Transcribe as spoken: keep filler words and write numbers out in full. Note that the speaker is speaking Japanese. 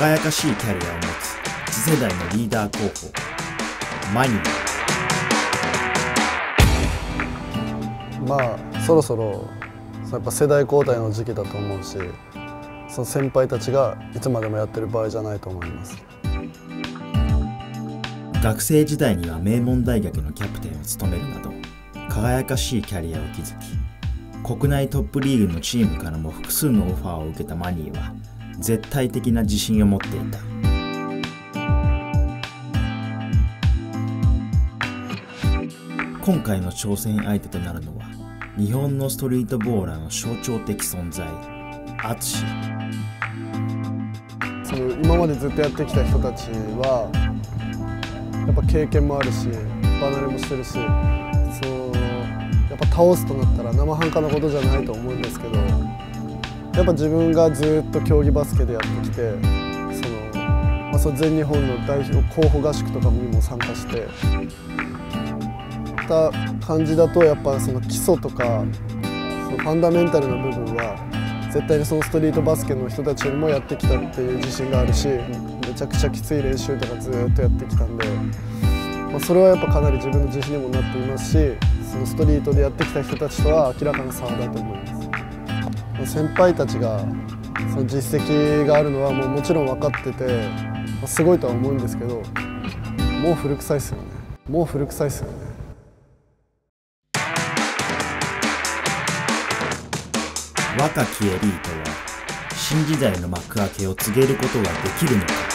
輝かしいキャリアを持つ次世代のリーダー候補マニー。 まあそろそろやっぱ世代交代の時期だと思うし、その先輩たちがいつまでもやってる場合じゃないと思います。 学生時代には名門大学のキャプテンを務めるなど輝かしいキャリアを築き、国内トップリーグのチームからも複数のオファーを受けたマニーは絶対的な自信を持っていた。今回の挑戦相手となるのは日本のストリートボーラーの象徴的存在、淳。 その今までずっとやってきた人たちはやっぱ経験もあるし離れもしてるし、そうやっぱ倒すとなったら生半可なことじゃないと思うんですけど、やっぱ自分がずっと競技バスケでやってきて、その、まあ、その全日本の代表候補合宿とかにも参加してた感じだと、やっぱその基礎とかそのファンダメンタルな部分は絶対にそのストリートバスケの人たちよりもやってきたっていう自信があるし、めちゃくちゃきつい練習とかずっとやってきたんで、まあ、それはやっぱかなり自分の自信にもなっていますし、そのストリートでやってきた人たちとは明らかな差だと思います。先輩たちがその実績があるのはもうもちろん分かってて、まあ、すごいとは思うんですけど、もう古臭いっすよね。もう古臭いっすよね。 若きエリートは新時代の幕開けを告げることができるのか。